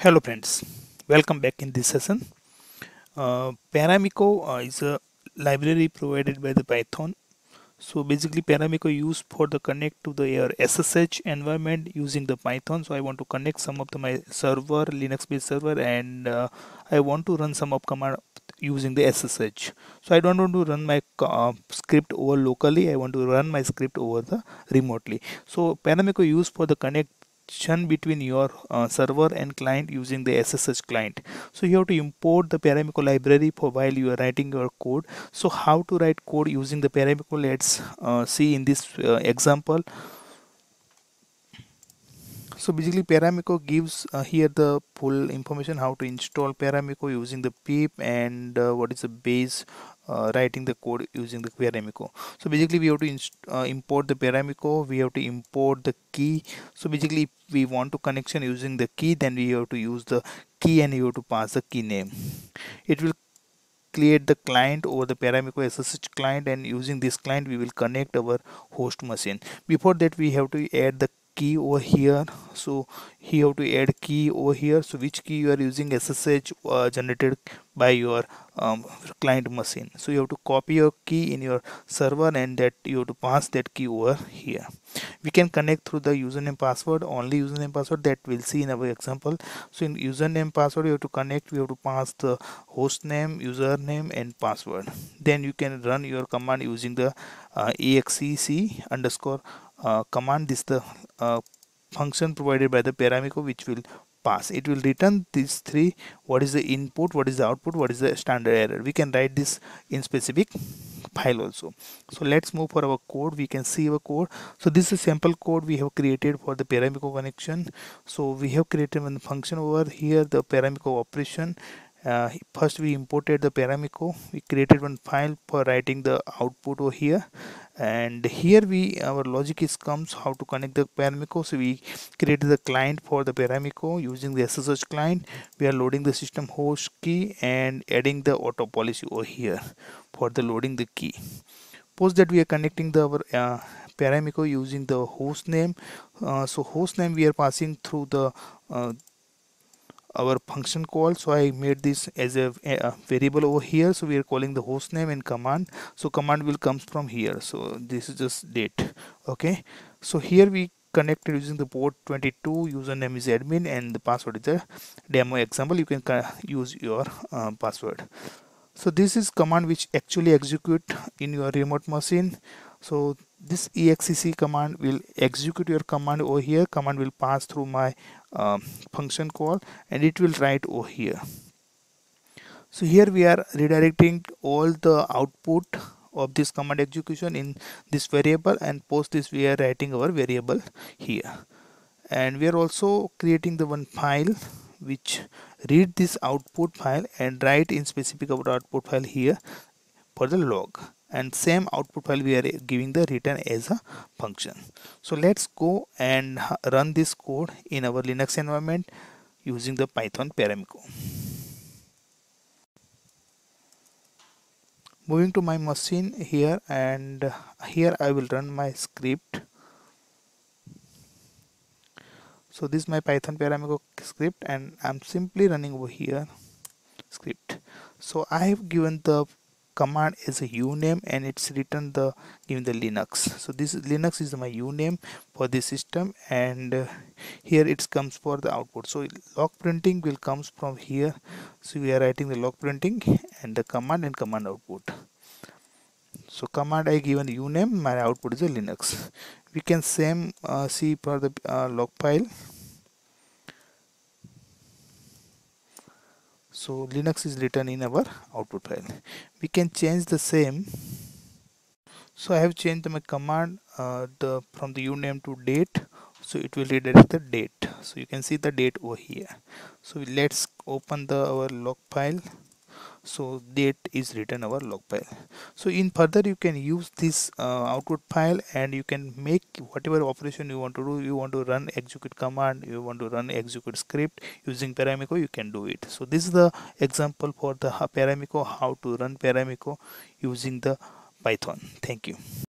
Hello friends, welcome back in this session. Paramiko is a library provided by the Python. So basically Paramiko used for the connect to the your SSH environment using the Python. So I want to connect some of my server, Linux based server, and I want to run some of command using the SSH. So I don't want to run my script over locally. I want to run my script over the remotely. So Paramiko used for the connect between your server and client using the SSH client. So you have to import the Paramiko library for while you are writing your code. So how to write code using the Paramiko? Let's see in this example. So basically Paramiko gives here the full information how to install Paramiko using the pip and what is the base writing the code using the Paramiko. So basically we have to import the Paramiko, we have to import the key. So basically if we want to connection using the key, then we have to use the key and you have to pass the key name. It will create the client over the Paramiko SSH client, and using this client we will connect our host machine. Before that we have to add the key over here. So you have to add key over here. So which key you are using SSH generated by your client machine. So you have to copy your key in your server and that you have to pass that key over here. We can connect through the username password, only username password that we'll see in our example. So in username password you have to connect, we have to pass the host name, username and password. Then you can run your command using the exec underscore command. This the function provided by the Paramiko which will pass. It will return these three: what is the input, what is the output, what is the standard error. We can write this in specific file also. So let's move for our code. We can see our code. So this is sample code we have created for the Paramiko connection. So we have created one function over here, the Paramiko operation. First we imported the Paramiko, we created one file for writing the output over here, and here our logic is comes how to connect the Paramiko. So we created the client for the Paramiko using the SSH client. We are loading the system host key and adding the auto policy over here for the loading the key. Post that we are connecting the our Paramiko using the host name. So host name we are passing through the our function call. So I made this as a variable over here. So we are calling the host name and command. So command will comes from here. So this is just date. Okay. So here we connected using the port 22. Username is admin and the password is the demo example. You can use your password. So this is command which actually execute in your remote machine. So this exec command will execute your command over here. Command will pass through my function call and it will write over here. So here we are redirecting all the output of this command execution in this variable, and post this we are writing our variable here. And we are also creating the one file which read this output file and write in specific our output file here for the log, and same output file we are giving the return as a function. So let's go and run this code in our Linux environment using the Python Paramiko. Moving to my machine here, and here I will run my script. So this is my Python Paramiko script and I'm simply running over here script. So I have given the command as a uname and it's written the given the Linux. So this Linux is my uname for this system, and here it comes for the output. So log printing will comes from here. So we are writing the log printing and the command and command output. So command I given uname, my output is a Linux. We can same see for the log file. So Linux is written in our output file. We can change the same. So I have changed my command from the uname to date. So it will redirect the date. So you can see the date over here. So let's open our log file. So date is written our log file. So in further you can use this output file and you can make whatever operation you want to do. You want to run execute command, you want to run execute script using Paramiko, you can do it. So this is the example for the Paramiko, how to run Paramiko using the Python. Thank you.